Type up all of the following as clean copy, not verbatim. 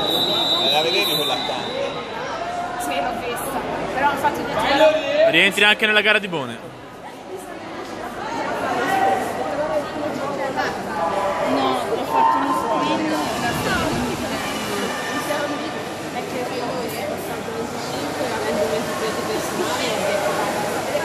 La vedevi quella accanto? Sì, l'ho vista. Però ho fatto detto... Rientri anche nella gara di Bone. No, ho fatto uno sprint e una è che io ho passato 25 avendo 23 personali e ho detto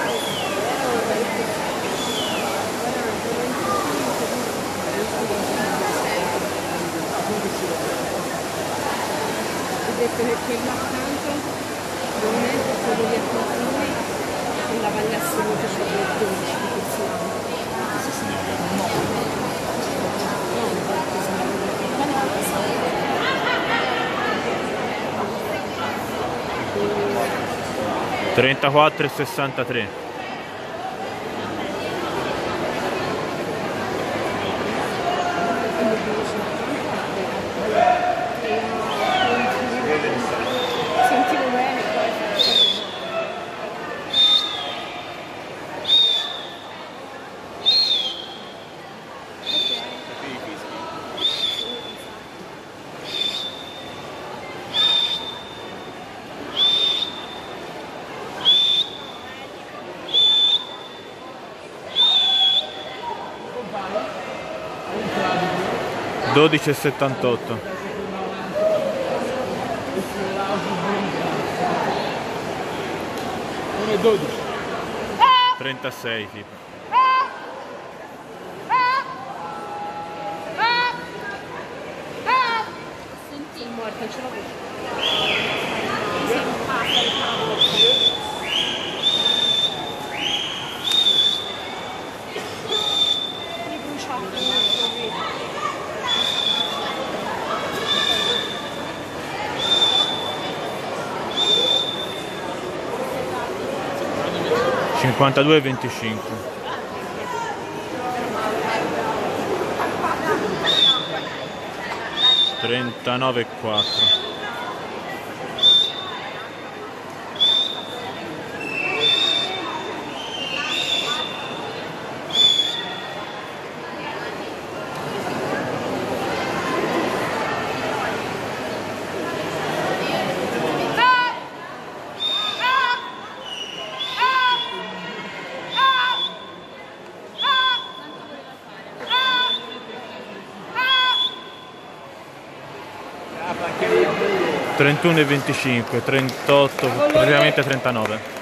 che quella accanto non è quello di alcuni e la Valle Assoluta c'è il 12 di personali. No, 34 e 63. Sentivo bene poi. Ok. 12 e 78. 12. 36 tipo. Senti, morta, ce l'ho avuto. Mi bruciato. 52 e 25. 39 e 4. Ah, 31 e 25, 38, praticamente 39.